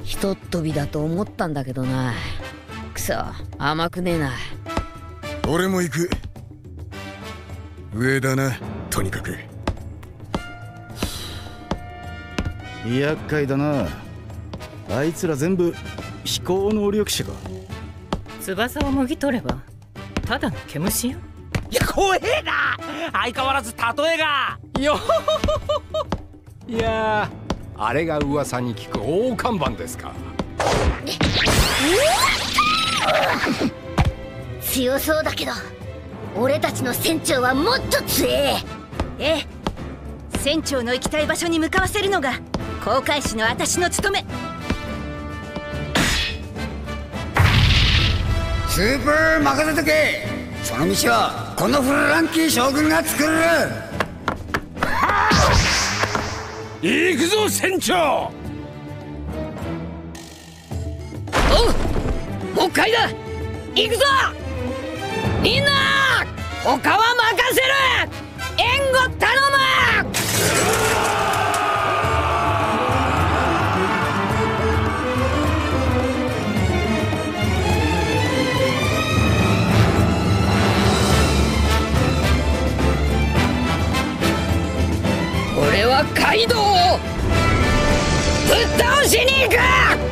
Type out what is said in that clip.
ひとっ飛びだと思ったんだけどな。くそ、甘くねえな。 俺も行く。上だな、とにかく。 厄介だな。あいつら全部飛行能力者か。 翼をもぎ取ればただの毛虫よ。 いや、怖えな。相変わらず例えがよいやー、あれが噂に聞く大看板ですか。 強そうだけど俺たちの船長はもっと強え。 ええ、船長の行きたい場所に向かわせるのが航海士の私の務め。 スープ任せとけ。その道はこのフランキー将軍が作る。 行くぞ船長。 おう、もう一回だ。行くぞみんな。他は任せる。援護頼む。俺はカイドウをぶっ倒しに行く。